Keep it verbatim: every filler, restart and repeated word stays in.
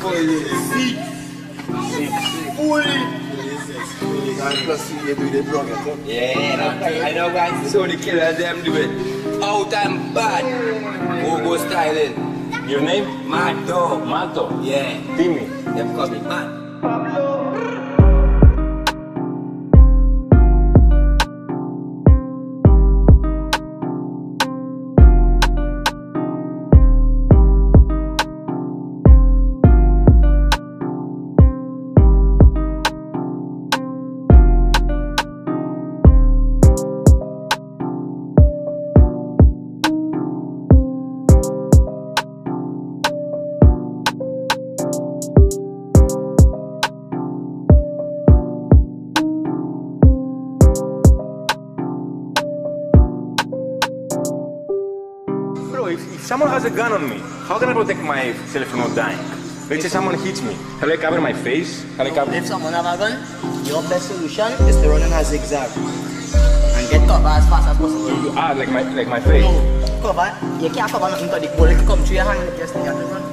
Fully. Sick. Sick. Fully. And plus you do the vlog, okay? Yeah, I know guys, so the killer them do it. Out and bad. Go go styling. Your name? Mato. Mato? Yeah. Timmy. Them call me Matt. If, if someone has a gun on me, how can I protect myself from not dying? Let's say someone hits me. Can I cover my face? Can I cover... If someone have a gun, your best solution is to run in a zigzag. And get cover as fast as possible. Ah, like my, like my face? No, cover. You can't cover nothing because the bullet can come through your hand and you just stay at the front.